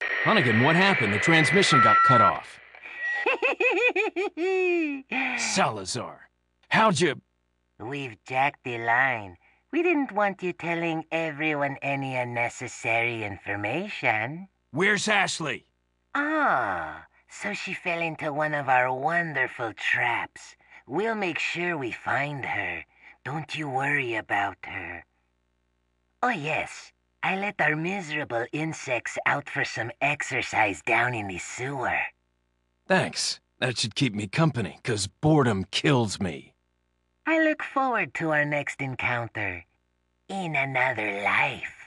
Hunnigan, what happened? The transmission got cut off. Salazar, how'd you... We've jacked the line. We didn't want you telling everyone any unnecessary information. Where's Ashley? Ah, so she fell into one of our wonderful traps. We'll make sure we find her. Don't you worry about her. Oh yes, I let our miserable insects out for some exercise down in the sewer. Thanks. That should keep me company, 'cause boredom kills me. I look forward to our next encounter. In another life.